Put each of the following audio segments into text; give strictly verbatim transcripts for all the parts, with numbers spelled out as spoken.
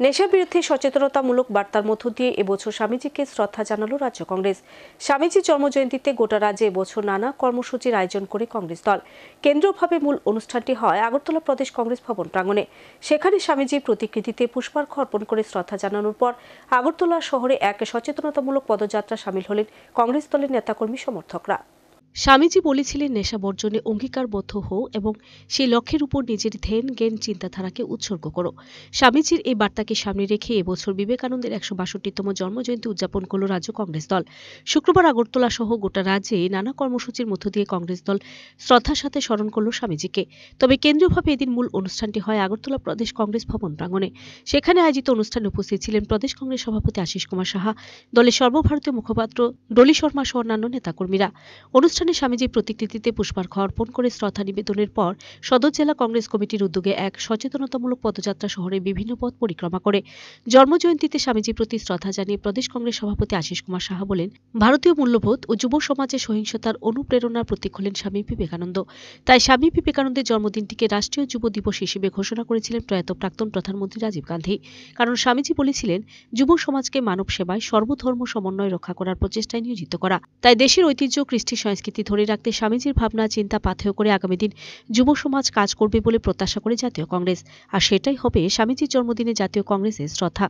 নেশা বিরুদ্ধে সচেতনতামূলক বার্তার মধ্য দিয়ে এবছর স্বামীজিকে শ্রদ্ধা জানালো রাজ্য কংগ্রেস। স্বামীজির জন্মজয়ন্তীতে গোটা রাজ্যে এবছর নানা কর্মসূচির আয়োজন করে কংগ্রেস দল। কেন্দ্রীয়ভাবে মূল অনুষ্ঠানটি হয় আগরতলা প্রদেশ কংগ্রেস ভবন প্রাঙ্গণে। সেখানে স্বামীজির প্রতিকৃতিতে পুষ্পার্ঘ্য অর্পণ করে শ্রদ্ধা জানানোর পর আগরতলা শহরে এক সচেতনতামূলক পদযাত্রা সামিল হলেন কংগ্রেস দলের নেতাকর্মী সমর্থকরা। স্বামীজি বলেছিলেন, নেশা বর্জনে অঙ্গীকারবদ্ধ হও এবং সেই লক্ষ্যের উপর নিজের ধ্যান জ্ঞান চিন্তাধারাকে উৎসর্গ করো। স্বামীজির এই বার্তাকে সামনে রেখে এবছর বিবেকানন্দের একশো বাষট্টিতম জন্মজয়ন্তী উদযাপন করল রাজ্য কংগ্রেস দল। শুক্রবার আগরতলা সহ গোটা রাজ্যে নানা কর্মসূচির মধ্য দিয়ে কংগ্রেস দল শ্রদ্ধার সাথে স্মরণ করল স্বামীজিকে। তবে কেন্দ্রীয়ভাবে এদিন মূল অনুষ্ঠানটি হয় আগরতলা প্রদেশ কংগ্রেস ভবন প্রাঙ্গণে। সেখানে আয়োজিত অনুষ্ঠানে উপস্থিত ছিলেন প্রদেশ কংগ্রেস সভাপতি আশিস কুমার সাহা, দলের সর্বভারতীয় মুখপাত্র ডলি শর্মা সহ অন্যান্য নেতাকর্মীরা। অনুষ্ঠানে স্বামীজির প্রতিকৃতিতে পুষ্পার্ঘ্য অর্পণ করে শ্রদ্ধা নিবেদনের পর সদর জেলা কংগ্রেস কমিটির উদ্যোগে এক সচেতনতামূলক পদযাত্রা শহরের বিভিন্ন পথ পরিক্রমা করে। জন্মজয়ন্তীতে স্বামীজির প্রতি শ্রদ্ধা জানিয়ে প্রদেশ কংগ্রেস সভাপতি আশিস কুমার সাহা বলেন, ভারতীয় মূল্যবোধ ও যুব সমাজে সহিংসতার অনুপ্রেরণার প্রতীক হলেন স্বামী বিবেকানন্দ। তাই স্বামী বিবেকানন্দের জন্মদিনটিকে রাষ্ট্রীয় যুব দিবস হিসেবে ঘোষণা করেছিলেন প্রয়াত প্রাক্তন প্রধানমন্ত্রী রাজীব গান্ধী। কারণ স্বামীজি বলেছিলেন, যুব সমাজকে মানব সেবায় সর্বধর্ম সমন্বয় রক্ষা করার প্রচেষ্টায় নিয়োজিত করা। তাই দেশের ঐতিহ্য, কৃষ্টি সংস্কৃতি ধরে রাখতে স্বামীজির ভাবনা চিন্তা পাথেয় করে আগামী দিন যুব সমাজ কাজ করবে বলে প্রত্যাশা করে জাতীয় কংগ্রেস। আর সেটাই হবে স্বামীজির জন্মদিনে জাতীয় কংগ্রেসের শ্রদ্ধা।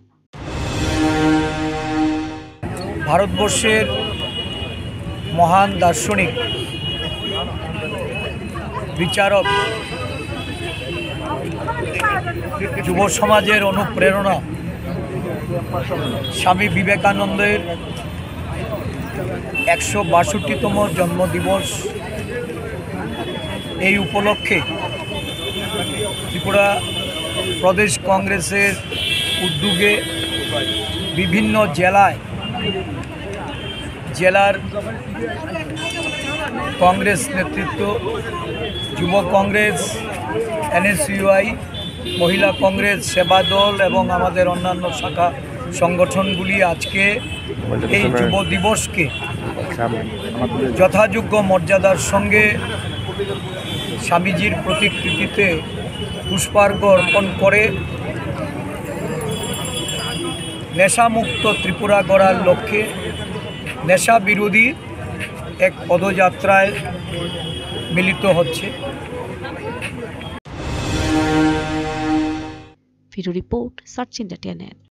ভারতবর্ষের মহান দার্শনিক, বিচারক, যুব সমাজের অনুপ্রেরণা স্বামী বিবেকানন্দের একশো বাষট্টিতম জন্মদিবস, এই উপলক্ষে ত্রিপুরা প্রদেশ কংগ্রেসের উদ্যোগে বিভিন্ন জেলায় জেলার কংগ্রেস নেতৃত্ব, যুব কংগ্রেস, এনএসইউআই, মহিলা কংগ্রেস, সেবা দল এবং আমাদের অন্যান্য শাখা সংগঠনগুলি আজকে এই যুব দিবসকে যথাযোগ্য মর্যাদার সঙ্গে স্বামীজির প্রতিকৃতিতে পুষ্পার্ঘ্য অর্পণ করে নেশামুক্ত ত্রিপুরা গড়ার লক্ষ্যে নেশা বিরোধী এক পদযাত্রায় মিলিত হচ্ছে। Video report search India.